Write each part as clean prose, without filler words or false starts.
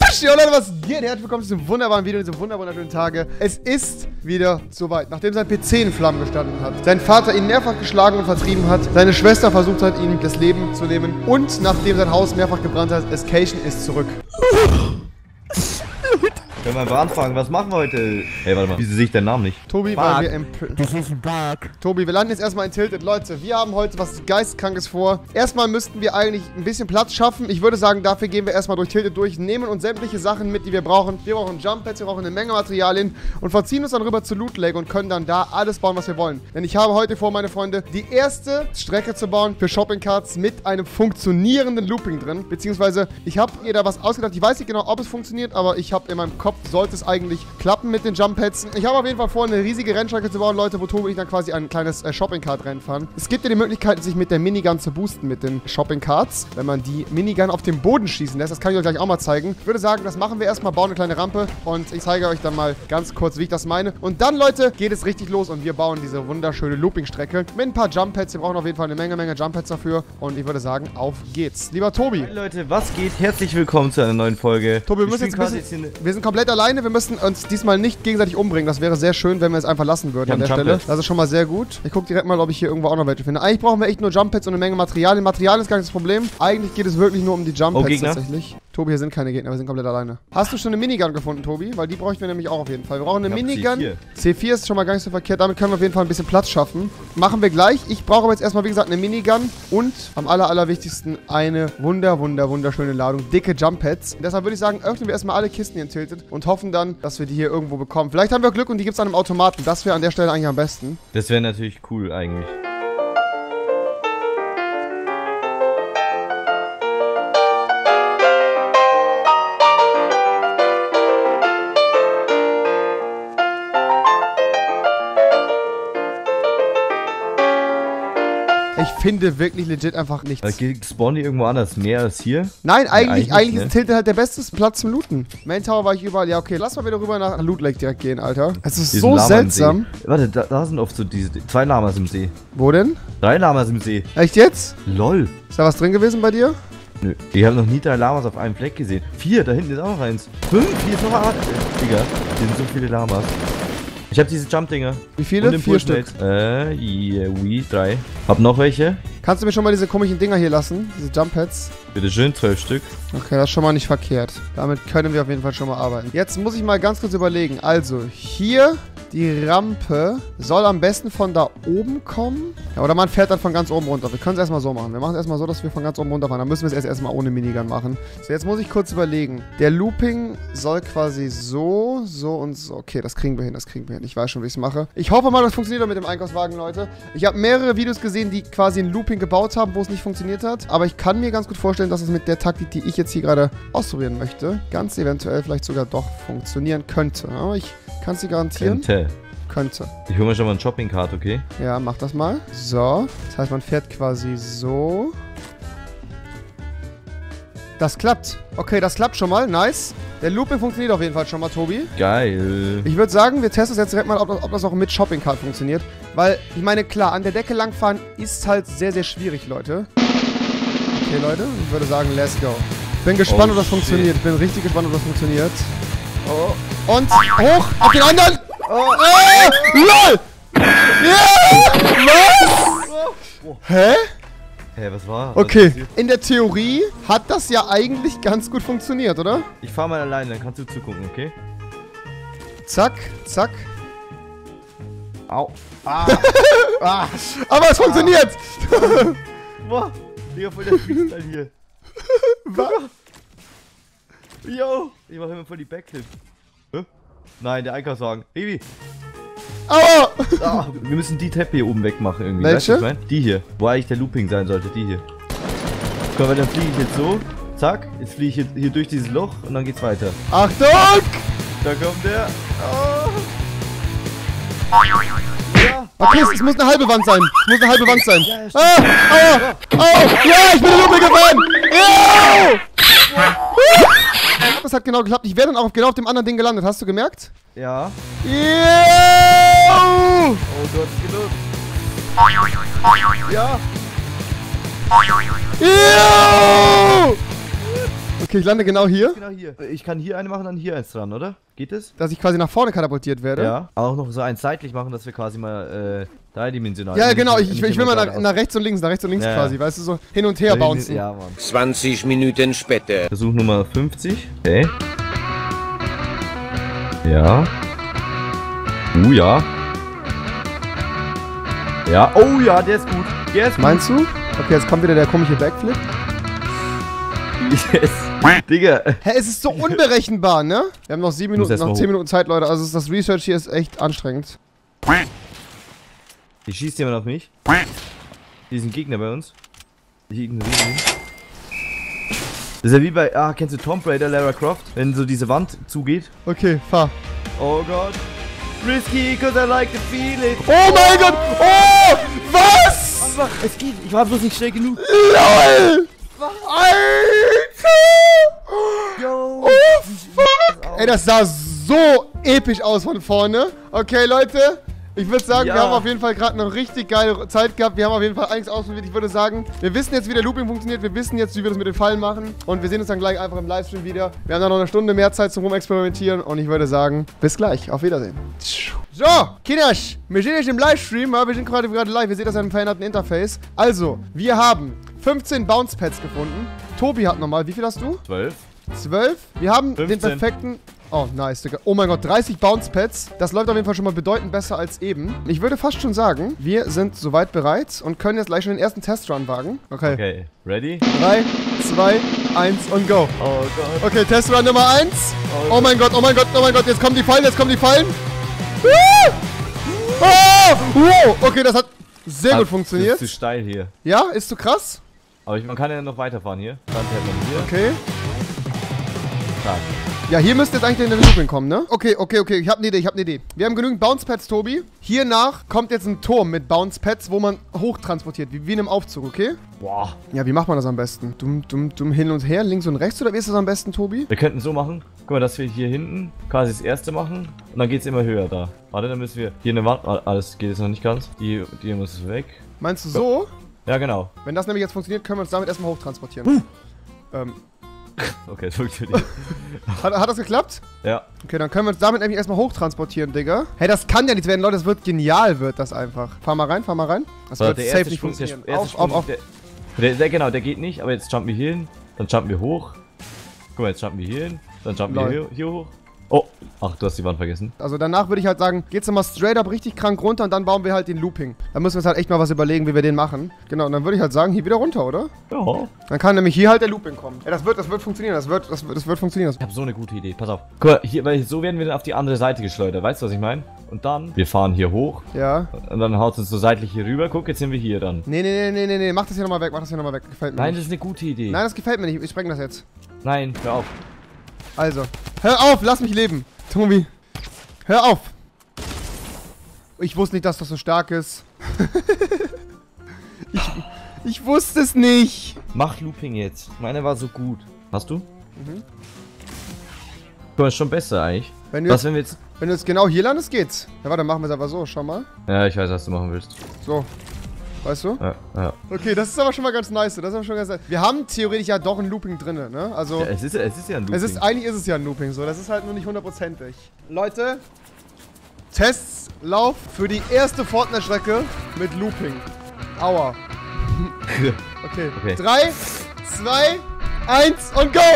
Jo Leute, was geht? Herzlich willkommen zu diesem wunderbaren Video, diesem wunderschönen Tage. Es ist wieder soweit. Nachdem sein PC in Flammen gestanden hat, sein Vater ihn mehrfach geschlagen und vertrieben hat, seine Schwester versucht hat, ihm das Leben zu nehmen und nachdem sein Haus mehrfach gebrannt hat, Escation ist zurück. Können wir einfach anfangen? Was machen wir heute? Hey, warte mal. Wieso sehe ich deinen Namen nicht? Tobi, Bug. weil wir Das ist ein Bug. Tobi, wir landen jetzt erstmal in Tilted. Leute, wir haben heute was Geisteskrankes vor. Erstmal müssten wir eigentlich ein bisschen Platz schaffen. Ich würde sagen, dafür gehen wir erstmal durch Tilted durch, nehmen uns sämtliche Sachen mit, die wir brauchen. Wir brauchen Jump Pads, wir brauchen eine Menge Materialien und verziehen uns dann rüber zu Loot Lake und können dann da alles bauen, was wir wollen. Denn ich habe heute vor, meine Freunde, die erste Strecke zu bauen für Shopping Carts mit einem funktionierenden Looping drin. Beziehungsweise, ich habe mir da was ausgedacht. Ich weiß nicht genau, ob es funktioniert, aber ich habe in meinem Kopf, sollte es eigentlich klappen mit den Jump Pads. Ich habe auf jeden Fall vor, eine riesige Rennstrecke zu bauen, Leute, wo Tobi und ich dann quasi ein kleines Shopping Cart Rennen fahren. Es gibt ja die Möglichkeit, sich mit der Minigun zu boosten mit den Shopping Carts, wenn man die Minigun auf den Boden schießen lässt. Das kann ich euch gleich auch mal zeigen. Ich würde sagen, das machen wir erstmal, bauen eine kleine Rampe und ich zeige euch dann mal ganz kurz, wie ich das meine. Und dann, Leute, geht es richtig los und wir bauen diese wunderschöne Looping-Strecke mit ein paar Jump Pads. Wir brauchen auf jeden Fall eine Menge Jump Pads dafür und ich würde sagen, auf geht's. Lieber Tobi. Hey Leute, was geht? Herzlich willkommen zu einer neuen Folge. Tobi, wir müssen jetzt ein bisschen, wir sind komplett alleine, wir müssen uns diesmal nicht gegenseitig umbringen. Das wäre sehr schön, wenn wir es einfach lassen würden an der Stelle. Das ist schon mal sehr gut. Ich gucke direkt mal, ob ich hier irgendwo auch noch welche finde. Eigentlich brauchen wir echt nur Jump Pads und eine Menge Materialien. Materialien ist gar nicht das Problem. Eigentlich geht es wirklich nur um die Jump Pads tatsächlich. Tobi, hier sind keine Gegner, wir sind komplett alleine. Hast du schon eine Minigun gefunden, Tobi? Weil die bräuchten wir nämlich auch auf jeden Fall. Wir brauchen eine Minigun. C4 ist schon mal gar nicht so verkehrt. Damit können wir auf jeden Fall ein bisschen Platz schaffen. Machen wir gleich. Ich brauche aber jetzt erstmal, wie gesagt, eine Minigun und am allerwichtigsten eine wunderschöne Ladung dicke Jump Pads. Und deshalb würde ich sagen, öffnen wir erstmal alle Kisten hier in Tilted und hoffen dann, dass wir die hier irgendwo bekommen. Vielleicht haben wir Glück und die gibt es an einem Automaten. Das wäre an der Stelle eigentlich am besten. Das wäre natürlich cool eigentlich. Ich finde wirklich legit einfach nichts. Spawnen die irgendwo anders mehr als hier? Nein, eigentlich ist Tilted halt der beste Platz zum Looten. Main Tower war ich überall. Ja, okay, lass mal wieder rüber nach Loot Lake direkt gehen, Alter. Es ist so seltsam. Warte, da sind oft so diese 2 Lamas im See. Wo denn? 3 Lamas im See. Echt jetzt? Lol. Ist da was drin gewesen bei dir? Nö. Ich habe noch nie 3 Lamas auf einem Fleck gesehen. 4, da hinten ist auch noch eins. 5, hier ist noch ein. Digga, hier sind so viele Lamas. Ich habe diese Jump-Dinger. Wie viele? 4 Stück. Yeah, 3. Hab noch welche. Kannst du mir schon mal diese komischen Dinger hier lassen? Diese Jump-Pads? Bitteschön, 12 Stück. Okay, das ist schon mal nicht verkehrt. Damit können wir auf jeden Fall schon mal arbeiten. Jetzt muss ich mal ganz kurz überlegen. Also, hier die Rampe soll am besten von da oben kommen. Ja, oder man fährt dann von ganz oben runter. Wir können es erstmal so machen. Wir machen es erstmal so, dass wir von ganz oben runterfahren. Dann müssen wir es erstmal ohne Minigun machen. So, jetzt muss ich kurz überlegen. Der Looping soll quasi so und so. Okay, das kriegen wir hin, Ich weiß schon, wie ich es mache. Ich hoffe mal, das funktioniert mit dem Einkaufswagen, Leute. Ich habe mehrere Videos gesehen, die quasi ein Looping gebaut haben, wo es nicht funktioniert hat. Aber ich kann mir ganz gut vorstellen, dass es mit der Taktik, die ich jetzt hier gerade ausprobieren möchte, ganz eventuell vielleicht sogar doch funktionieren könnte. Aber ich kann es dir garantieren. Könnte. Ich hole mir schon mal einen Shopping Cart, okay? Ja, mach das mal. So. Das heißt, man fährt quasi so. Das klappt. Okay, das klappt schon mal. Nice. Der Looping funktioniert auf jeden Fall schon mal, Tobi. Geil. Ich würde sagen, wir testen es jetzt direkt mal, ob das auch mit Shopping Cart funktioniert. Weil, ich meine, klar, an der Decke langfahren ist halt sehr schwierig, Leute. Okay, Leute, ich würde sagen, let's go. Bin gespannt, ob das funktioniert. Ich bin richtig gespannt, ob das funktioniert. Oh. Und hoch auf den anderen. Oh. LOL! Yeah! Was? Hä? Hä, was war? Okay, in der Theorie hat das ja eigentlich ganz gut funktioniert, oder? Ich fahr mal alleine, dann kannst du zugucken, okay? Zack, zack. Au. Ah. Ah. Aber es funktioniert! Boah, Digga, voll der Freestyle hier. Was? Yo! Ich mach immer voll die Backflip. Hä? Nein, der Einkaufswagen. Baby! Aua! Ah, wir müssen die Treppe hier oben wegmachen irgendwie. Welche? Weißt du, was ich mein? Die hier. Wo eigentlich der Looping sein sollte, die hier. Guck mal, dann fliege ich jetzt so. Zack. Jetzt fliege ich hier durch dieses Loch und dann geht's weiter. Achtung! Da kommt der. Oh. Ja. Okay, es muss eine halbe Wand sein. Es muss eine halbe Wand sein. Ja, ja, ich bin in Looping gefahren! Das hat genau geklappt. Ich wäre dann auch genau auf dem anderen Ding gelandet. Hast du gemerkt? Ja. Oh Gott, genug. Ja. Okay, ich lande genau hier. Genau hier. Ich kann hier eine machen, dann hier eins dran, oder? Geht es? Dass ich quasi nach vorne katapultiert werde. Ja. Auch noch so eins seitlich machen, dass wir quasi mal dreidimensional. Ja, genau. Ich will mal nach rechts und links Ja. quasi. Weißt du, so hin und her bouncen. Ja, Mann. 20 Minuten später. Versuch Nummer 50. Okay. Ja. Ja. Ja. Oh ja, der ist gut. Der ist gut. Meinst du? Okay, jetzt kommt wieder der komische Backflip. Yes. Digga. Hä, es ist so unberechenbar, ne? Wir haben noch 7 Minuten, erst noch mal 10 hoch. Minuten Zeit, Leute. Also das Research hier ist echt anstrengend. Hier schießt jemand auf mich. Hier ist ein Gegner bei uns. Ich ignoriere ihn. Das ist ja wie bei, kennst du Tomb Raider, Lara Croft? Wenn so diese Wand zugeht. Okay, fahr. Oh Gott. Risky, cause I like to feel it. Oh mein Gott! Oh! Was? Einfach, es geht. Ich war bloß nicht schnell genug. LOL! Alter! Yo. Oh, fuck! Ey, das sah so episch aus von vorne. Okay, Leute. Ich würde sagen, Ja. wir haben auf jeden Fall gerade eine richtig geile Zeit gehabt. Wir haben auf jeden Fall einiges ausprobiert. Ich würde sagen, wir wissen jetzt, wie der Looping funktioniert. Wir wissen jetzt, wie wir das mit den Fallen machen. Und wir sehen uns dann gleich einfach im Livestream wieder. Wir haben dann noch eine Stunde mehr Zeit zum Rumexperimentieren. Und ich würde sagen, bis gleich. Auf Wiedersehen. So, Kinders, wir sind jetzt im Livestream. Ja, wir sind gerade live. Ihr seht das ja im veränderten Interface. Also, wir haben 15 Bounce Pads gefunden. Tobi hat nochmal, wie viel hast du? 12. 12. Wir haben 15. den perfekten... Oh, nice, Digga. Oh mein Gott, 30 Bounce Pads. Das läuft auf jeden Fall schon mal bedeutend besser als eben. Ich würde fast schon sagen, wir sind soweit bereit und können jetzt gleich schon den ersten Testrun wagen. Okay. Okay, ready? 3, 2, 1 und go. Oh Gott. Okay, Testrun Nummer 1. Oh Oh mein Gott, oh mein Gott, oh mein Gott. Jetzt kommen die Fallen, jetzt kommen die Fallen. Ah! Oh! Wow. Okay, das hat sehr gut Das funktioniert. ist zu steil hier. Ja, ist zu krass? Aber man kann ja noch weiterfahren hier. Dann fährt man hier. Okay. Zack. Ja, hier müsste jetzt eigentlich in den Looping kommen, ne? Okay. Ich habe eine Idee, Wir haben genügend Bounce Pads, Tobi. Hiernach kommt jetzt ein Turm mit Bounce Pads, wo man hochtransportiert, wie in einem Aufzug, okay? Boah. Ja, wie macht man das am besten? Dumm hin und her, links und rechts, oder wie ist das am besten, Tobi? Wir könnten so machen. Guck mal, dass wir hier hinten quasi das erste machen. Und dann geht es immer höher da. Warte, dann müssen wir hier eine Wand. Alles geht jetzt noch nicht ganz. Die muss weg. Meinst du so? Ja, genau. Wenn das nämlich jetzt funktioniert, können wir uns damit erstmal hochtransportieren. Okay, das funktioniert. Hat das geklappt? Ja. Okay, dann können wir uns damit nämlich erstmal hochtransportieren, Digga. Hey, das kann ja nichts werden, Leute. Das wird genial, wird das einfach. Fahr mal rein. Das wird safe nicht funktionieren. Auf. Genau, der geht nicht, aber jetzt jumpen wir hier hin, dann jumpen wir hoch. Guck mal, jetzt jumpen wir hier hin, dann jumpen wir hier hoch. Oh, ach, du hast die Wand vergessen. Also danach würde ich halt sagen, geht's nochmal straight up richtig krank runter und dann bauen wir halt den Looping. Da müssen wir uns halt echt mal was überlegen, wie wir den machen. Genau, und dann würde ich halt sagen, hier wieder runter, oder? Ja. Dann kann nämlich hier halt der Looping kommen. Ja, das wird funktionieren, das wird funktionieren. Ich habe so eine gute Idee, pass auf. Guck mal, hier, weil so werden wir dann auf die andere Seite geschleudert, weißt du, was ich meine? Und dann, wir fahren hier hoch Ja. und dann haut es uns so seitlich hier rüber. Guck, jetzt sind wir hier dann. Nee, mach das hier nochmal weg, Gefällt mir Nein, nicht. das ist eine gute Idee. Nein, das gefällt mir nicht, ich spreng das jetzt. Nein, hör auf. Also, hör auf, lass mich leben. Tobi, hör auf. Ich wusste nicht, dass das so stark ist. ich wusste es nicht. Mach Looping jetzt. Meine war so gut. Hast du? Guck mal, ist schon besser eigentlich. Wenn du jetzt genau hier landest, geht's. Ja, warte, machen wir es aber so, schau mal. Ja, ich weiß, was du machen willst. So. Weißt du? Ja. Okay, das ist aber schon mal ganz nice. Das ist aber schon ganz nice. Wir haben theoretisch ja doch ein Looping drin, ne? Also. Ja, es ist ja ein Looping. Eigentlich ist es ja ein Looping so. Das ist halt nur nicht hundertprozentig. Leute, Testlauf für die erste Fortnite-Strecke mit Looping. Aua. Okay. 3, 2, 1 und go!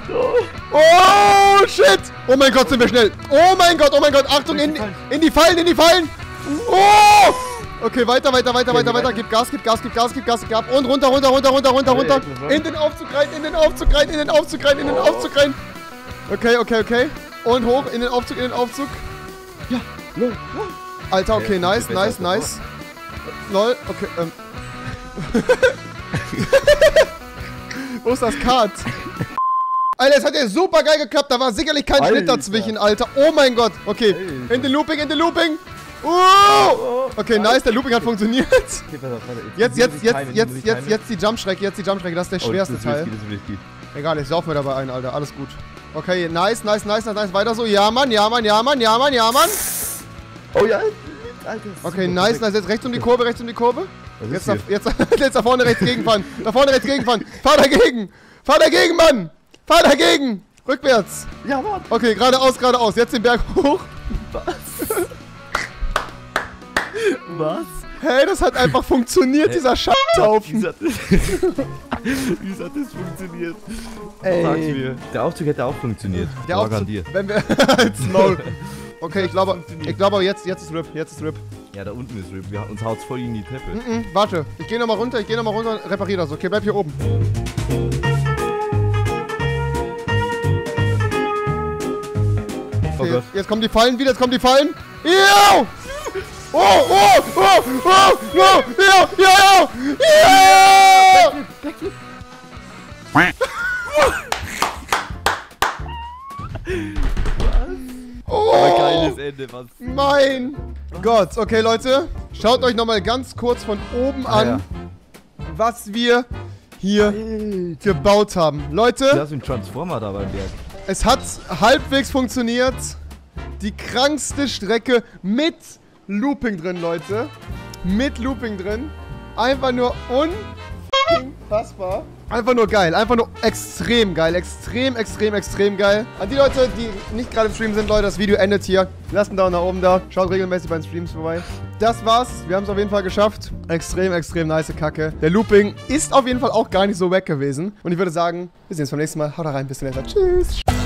Oh, shit! Oh mein Gott, sind wir schnell! Oh mein Gott! Achtung, in die Fallen! Oh! Okay, weiter. Gib Gas. Und runter. In den Aufzug rein. Okay. Und hoch, in den Aufzug. Ja, lol. Alter, okay, nice. Lol, okay, Wo ist das Kart? Alter, es hat ja super geil geklappt. Da war sicherlich kein Schnitt dazwischen, Alter. Oh mein Gott. Okay, in den Looping. Okay, nice, der Looping hat funktioniert. Okay, pass auf, Jetzt die Jumpstrecke, das ist der schwerste Teil. Egal, ich sauf mir dabei ein, Alter, alles gut. Okay, nice, weiter so. Ja, Mann. Oh ja, Alter. Okay, nice, jetzt rechts um die Kurve. Jetzt da vorne rechts gegenfahren. Fahr dagegen, Mann. Fahr dagegen! Rückwärts! Ja, warte. Okay, geradeaus, geradeaus. Jetzt den Berg hoch. Was? Hey, das hat einfach funktioniert, dieser Scheißhaufen. Wie hat das funktioniert? Ey. Sag's mir. Der Aufzug hätte auch funktioniert. Der Lag an Aufzug, dir. wenn wir... Als Maul. Okay, ich glaube jetzt ist RIP. Jetzt ist RIP. Ja, da unten ist RIP. Uns haut's voll gegen die Treppe. Warte, ich gehe nochmal runter, repariere das. Okay, bleib hier oben. Okay, Oh Gott. jetzt kommen die Fallen wieder, Ew! Oh, oh, oh, oh, oh, ja! Oh, Aber geiles Ende, was? mein Gott. Okay, Leute, schaut euch nochmal ganz kurz von oben an, was wir hier gebaut haben. Leute, Da ist ein Transformer da beim Berg. es hat halbwegs funktioniert. Die krankste Strecke mit Looping drin, Leute. Mit Looping drin. Einfach nur unfassbar. Einfach nur geil. Einfach nur extrem geil. Extrem geil. An die Leute, die nicht gerade im Stream sind, Leute, das Video endet hier. Lasst einen Daumen nach oben da. Schaut regelmäßig bei den Streams vorbei. Das war's. Wir haben es auf jeden Fall geschafft. Extrem nice Kacke. Der Looping ist auf jeden Fall auch gar nicht so wack gewesen. Und ich würde sagen, wir sehen uns beim nächsten Mal. Haut rein, bis zum nächsten Mal. Tschüss.